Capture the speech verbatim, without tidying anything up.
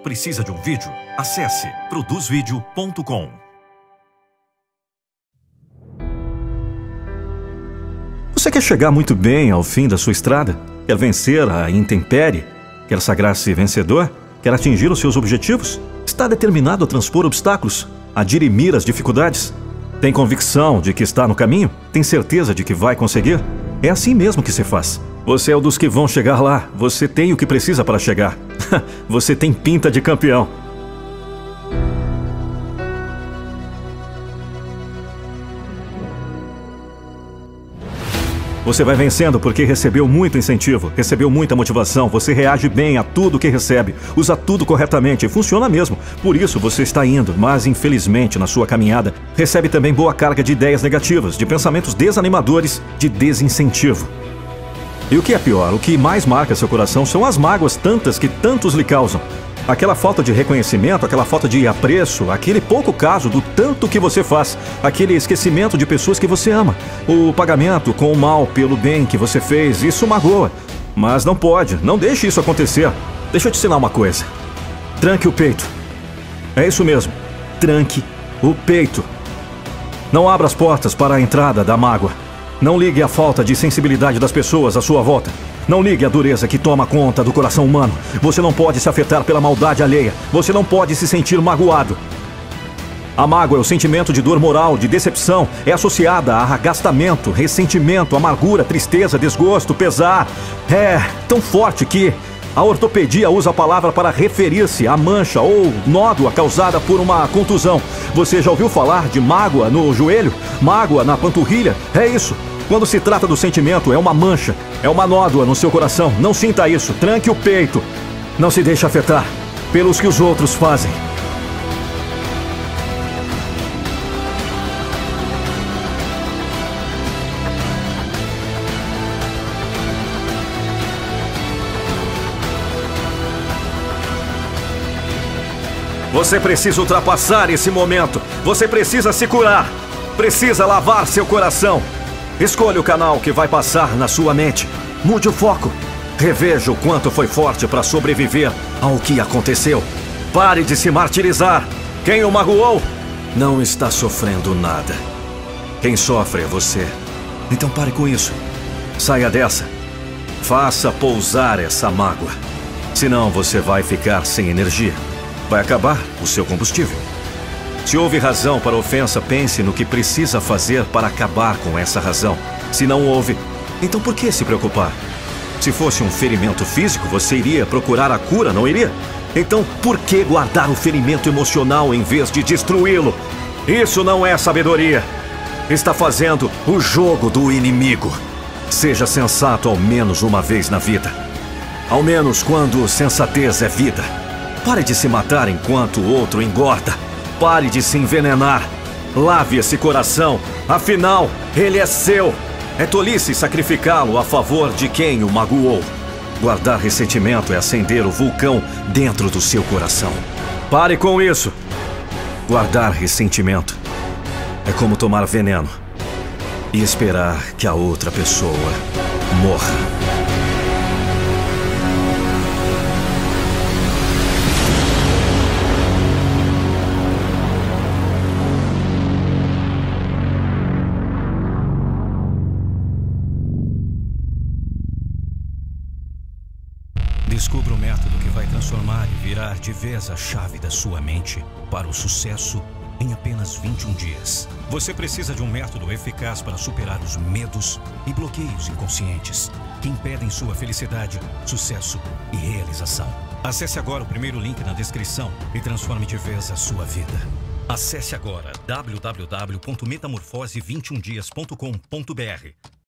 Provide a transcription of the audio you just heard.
Precisa de um vídeo? Acesse produz vídeo ponto com. Você quer chegar muito bem ao fim da sua estrada? Quer vencer a intempérie? Quer sagrar-se vencedor? Quer atingir os seus objetivos? Está determinado a transpor obstáculos? A dirimir as dificuldades? Tem convicção de que está no caminho? Tem certeza de que vai conseguir? É assim mesmo que se faz. Você é um dos que vão chegar lá. Você tem o que precisa para chegar. Você tem pinta de campeão. Você vai vencendo porque recebeu muito incentivo, recebeu muita motivação, você reage bem a tudo que recebe, usa tudo corretamente e funciona mesmo. Por isso você está indo, mas infelizmente na sua caminhada recebe também boa carga de ideias negativas, de pensamentos desanimadores, de desincentivo. E o que é pior, o que mais marca seu coração são as mágoas tantas que tantos lhe causam. Aquela falta de reconhecimento, aquela falta de apreço, aquele pouco caso do tanto que você faz, aquele esquecimento de pessoas que você ama, o pagamento com o mal pelo bem que você fez, isso magoa. Mas não pode, não deixe isso acontecer. Deixa eu te ensinar uma coisa. Tranque o peito. É isso mesmo, tranque o peito. Não abra as portas para a entrada da mágoa. Não ligue à falta de sensibilidade das pessoas à sua volta. Não ligue à dureza que toma conta do coração humano. Você não pode se afetar pela maldade alheia. Você não pode se sentir magoado. A mágoa é o sentimento de dor moral, de decepção. É associada a arrastamento, ressentimento, amargura, tristeza, desgosto, pesar. É tão forte que a ortopedia usa a palavra para referir-se à mancha ou nódoa causada por uma contusão. Você já ouviu falar de mágoa no joelho? Mágoa na panturrilha? É isso. Quando se trata do sentimento, é uma mancha, é uma nódoa no seu coração. Não sinta isso, tranque o peito. Não se deixe afetar pelos que os outros fazem. Você precisa ultrapassar esse momento. Você precisa se curar. Precisa lavar seu coração. Escolha o canal que vai passar na sua mente. Mude o foco. Reveja o quanto foi forte para sobreviver ao que aconteceu. Pare de se martirizar. Quem o magoou não está sofrendo nada. Quem sofre é você. Então pare com isso. Saia dessa. Faça pousar essa mágoa. Senão você vai ficar sem energia. Vai acabar o seu combustível. Se houve razão para a ofensa, pense no que precisa fazer para acabar com essa razão. Se não houve, então por que se preocupar? Se fosse um ferimento físico, você iria procurar a cura, não iria? Então por que guardar o ferimento emocional em vez de destruí-lo? Isso não é sabedoria. Está fazendo o jogo do inimigo. Seja sensato ao menos uma vez na vida. Ao menos quando sensatez é vida. Pare de se matar enquanto o outro engorda. Pare de se envenenar. Lave esse coração. Afinal, ele é seu. É tolice sacrificá-lo a favor de quem o magoou. Guardar ressentimento é acender o vulcão dentro do seu coração. Pare com isso. Guardar ressentimento é como tomar veneno e esperar que a outra pessoa morra. Descubra o método que vai transformar e virar de vez a chave da sua mente para o sucesso em apenas vinte e um dias. Você precisa de um método eficaz para superar os medos e bloqueios inconscientes que impedem sua felicidade, sucesso e realização. Acesse agora o primeiro link na descrição e transforme de vez a sua vida. Acesse agora w w w ponto metamorfose vinte e um dias ponto com ponto b r.